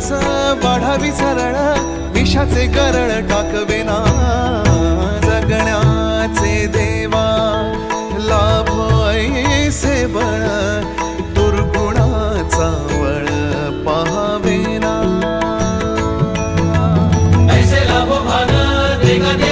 श्वास वाढावी सरळ विषाचे गरळ टाकवेना जगण्याचे देवा लाभो ऐसे बळ दुर्गुणाचा वळ पहावेना ऐसे लाभो भान देगा